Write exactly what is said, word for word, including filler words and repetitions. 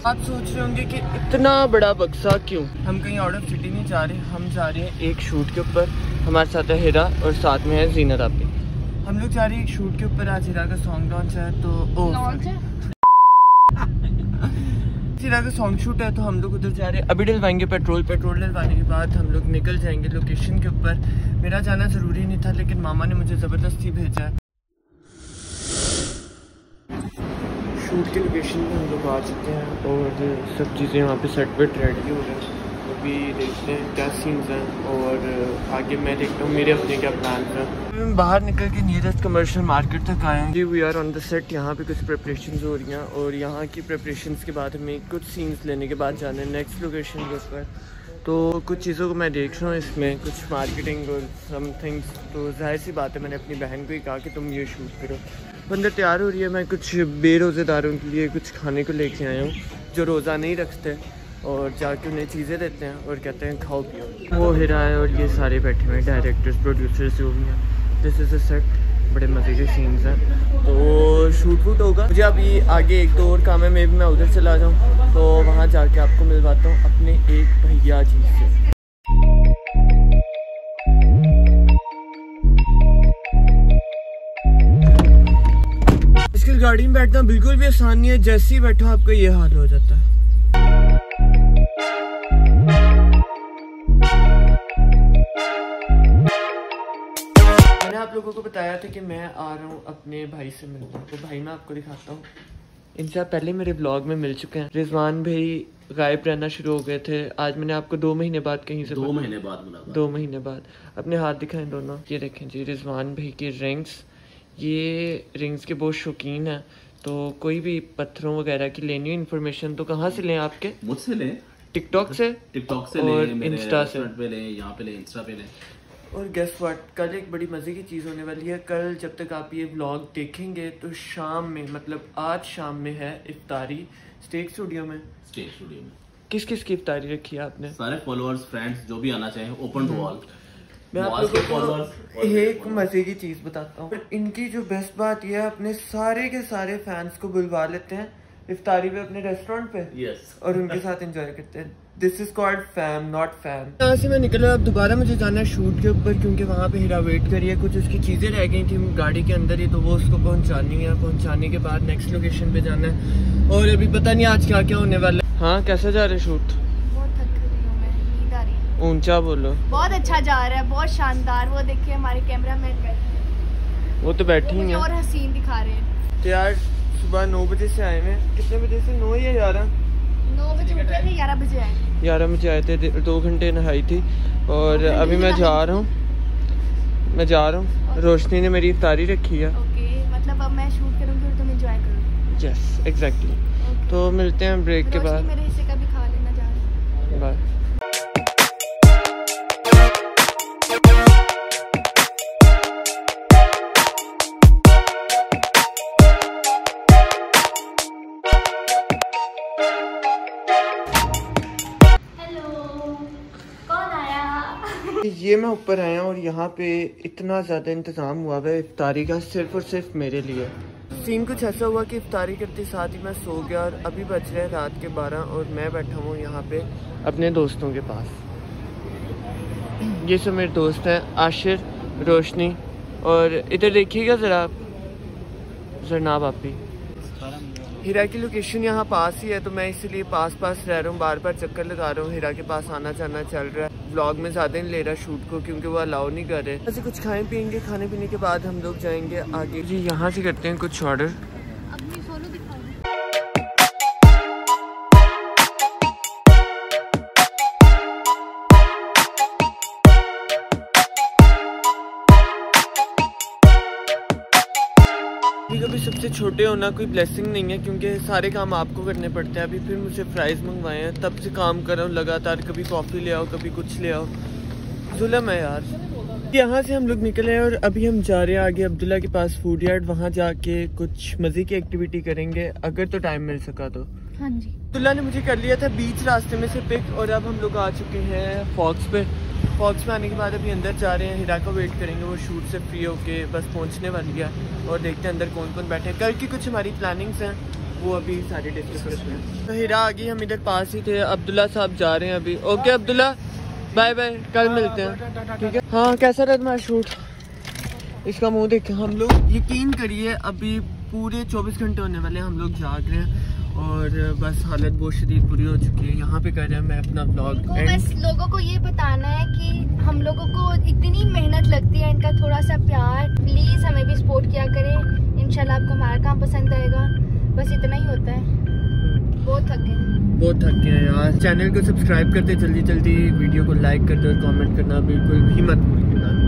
आप सोच रहे होंगे कि इतना बड़ा बक्सा क्यों। हम कहीं आउट ऑफ सिटी नहीं जा रहे, हम जा रहे हैं एक शूट के ऊपर। हमारे साथ है हिरा और साथ में है जीनत आपी। हम लोग जा रहे हैं एक शूट के ऊपर। आज हिरा का सॉन्ग लॉन्च है तो ओ हिरा का सॉन्ग शूट है तो हम लोग उधर जा रहे हैं। अभी डलवाएंगे पेट्रोल। पेट्रोल डलवाने के बाद हम लोग निकल जाएंगे लोकेशन के ऊपर। मेरा जाना ज़रूरी नहीं था लेकिन मामा ने मुझे ज़बरदस्ती भेजा है। शूट के लोकेशन पे हम लोग आ चुके हैं और सब चीज़ें यहाँ पे सेट पे रेडी हो रही हैं। अभी देखते हैं क्या सीन्स हैं और आगे मैं देखता हूँ मेरे अपने क्या प्लान हैं। बाहर निकल के नियरेस्ट कमर्शियल मार्केट तक आए हैं जी। We are on the set. यहाँ पे कुछ प्रिपरेशंस हो रही हैं और यहाँ की प्रिपरेशंस के बाद हमें कुछ सीन्स लेने के बाद जाना है नेक्स्ट लोकेशन के ऊपर। तो कुछ चीज़ों को मैं देख रहा हूँ इसमें, कुछ मार्केटिंग और सम थिंग्स। तो जाहिर सी बात है मैंने अपनी बहन को ही कहा कि तुम ये शूट करो। बंदर तैयार हो रही है। मैं कुछ बेरोज़ेदारों के लिए कुछ खाने को लेके आया हूँ जो रोज़ा नहीं रखते, और जाके उन्हें चीज़ें देते हैं और कहते हैं खाओ पियो। वो हिरा है और ये सारे बैठे हुए हैं डायरेक्टर्स प्रोड्यूसर्स जो भी हैं। This is a set. बड़े मज़े के सीन्स हैं तो शूट वूट होगा। मुझे अभी आगे एक दो और काम है, मे भी मैं उधर चला जाऊँ तो वहाँ जाके आपको मिलवाता हूँ अपने एक भैया जी से। आजकल गाड़ी में बैठना बिल्कुल भी आसान नहीं है। जैसे ही बैठो आपका ये हाल हो जाता है। मैंने आप लोगों को बताया था कि मैं आ रहा हूँ अपने भाई से मिलने, तो भाई मैं आपको दिखाता हूँ। इनसे पहले मेरे ब्लॉग में मिल चुके हैं। रिजवान भाई गायब रहना शुरू हो गए थे। आज मैंने आपको दो महीने बाद कहीं से दो महीने बाद मिला दो महीने बाद अपने हाथ दिखाएं दोनों। ये देखें जी रिजवान भाई की रिंग्स। ये रिंग्स के बहुत शौकीन है। तो कोई भी पत्थरों वगैरह की लेनी हो इन्फॉर्मेशन तो कहाँ से लें आपके? मुझसे लें, टिकटॉक से टिकटॉक से और लें, इंस्टा से पे लें, यहाँ पे लें, इंस्टा पे लें। और गेस व्हाट, कल एक बड़ी मज़े की चीज़ होने वाली है। कल जब तक आप ये व्लॉग देखेंगे तो शाम में, मतलब आज शाम में है इफ्तारी स्टेक स्टूडियो में। स्टेक स्टूडियो में किस किस की इफ्तारी रखी है आपने? सारे फॉलोअर्स फ्रेंड्स जो भी आना चाहें, ओपन टू ऑल। मैं आप लोगों को एक मज़े की चीज़ बताता हूँ। इनकी जो बेस्ट बात यह है, अपने सारे के सारे फैंस को बुलवा लेते हैं इफ्तारी पे अपने रेस्टोरेंट पे। यस। और उनके साथ एंजॉय करते हैं। This is called fam not fam. यहाँ से मैं निकला। अब दोबारा मुझे जाना है शूट के ऊपर क्योंकि वहाँ पे हिरा वेट करी है। कुछ उसकी चीज़ें रह गई थी गाड़ी के अंदर ही, तो वो उसको पहुँचानी है। पहुँचाने के बाद नेक्स्ट लोकेशन पे जाना है और अभी पता नहीं आज क्या क्या होने वाला है। हाँ कैसा जा रहा है शूट? ऊंचा बोलो। बहुत अच्छा जा रहा है, बहुत शानदार। वो देखिए हमारे कैमरामैन बैठे, वो तो बैठी हैं और हसीन दिखा रहे हैं। तो यार सुबह नौ बजे से आए हैं। कितने बजे से? नौ या ग्यारह? नौ बजे उठे थे, ग्यारह बजे आए। ग्यारह बजे आए थे। दो घंटे नहाई थी और अभी मैं जा रहा हूँ मैं जा रहा हूँ रोशनी ने मेरी इफ्तारी रखी है। ओके, मतलब अब मैं शूट करूँगी और तुम एंजॉय करोगे। Yes exactly. तो मिलते हैं ब्रेक के बाद। मेरे हिस्से का भी खा लेना। जा बाय। ये मैं ऊपर आया और यहाँ पे इतना ज़्यादा इंतज़ाम हुआ है इफ्तारी का, सिर्फ और सिर्फ मेरे लिए। सीन कुछ ऐसा हुआ कि इफ्तारी करते साथ ही मैं सो गया और अभी बज रहे हैं रात के बारह और मैं बैठा हूँ यहाँ पे अपने दोस्तों के पास। ये सब मेरे दोस्त हैं, आशिर, रोशनी, और इधर देखिएगा ज़रा आप, जरनाब आपी। हिरा की लोकेशन यहाँ पास ही है तो मैं इसीलिए पास पास रह रहा हूँ, बार बार चक्कर लगा रहा हूँ। हिरा के पास आना जाना चल रहा है। व्लॉग में ज़्यादा नहीं ले रहा शूट को क्योंकि वो अलाउ नहीं कर रहे। ऐसे कुछ खाएं पियेंगे, खाने पीने के बाद हम लोग जाएंगे आगे। जी यहाँ से करते हैं कुछ ऑर्डर। कभी सबसे छोटे होना कोई ब्लेसिंग नहीं है क्योंकि सारे काम आपको करने पड़ते हैं। अभी फिर मुझे फ्राइज़ मंगवाए हैं, तब से काम कर रहा हूँ लगातार। कभी कॉफ़ी ले आओ, कभी कुछ ले आओ, जुल्म है यार। यहाँ से हम लोग निकले हैं और अभी हम जा रहे हैं आगे अब्दुल्ला के पास फूड यार्ड। वहाँ जाके कुछ मज़े की एक्टिविटी करेंगे अगर तो टाइम मिल सका तो। हाँ जी। अब्दुल्ला ने मुझे कर लिया था बीच रास्ते में से पिक और अब हम लोग आ चुके हैं फॉक्स पे। फॉक्स में आने के बाद अभी अंदर जा रहे हैं, हिरा को वेट करेंगे। वो शूट से फ्री होके बस पहुंचने वाली है और देखते हैं अंदर कौन कौन बैठे हैं। कल की कुछ हमारी प्लानिंग्स हैं वो अभी सारे डिस्कस करते हैं। तो हीरा आ गई, हम इधर पास ही थे। अब्दुल्ला साहब जा रहे हैं अभी। ओके अब्दुल्ला, बाय बाय, कल मिलते हैं, ठीक है। हाँ कैसा रहा तुम्हारा शूट? इसका मुंह देखें। हम लोग यकीन करिए अभी पूरे चौबीस घंटे होने वाले, हम लोग जाग रहे हैं और बस हालत बहुत शदीद बुरी हो चुकी है। यहाँ पे कर रहे हैं मैं अपना ब्लॉग। बस लोगों को ये बताना है कि हम लोगों को इतनी मेहनत लगती है, इनका थोड़ा सा प्यार, प्लीज हमें भी सपोर्ट किया करें। इंशाल्लाह आपको हमारा काम पसंद आएगा। बस इतना ही होता है। बहुत थक गए बहुत थक गए हैं यार। चैनल को सब्सक्राइब करते जल्दी जल्दी, वीडियो को लाइक करते और कमेंट करना बिल्कुल भी मत भूलिएगा।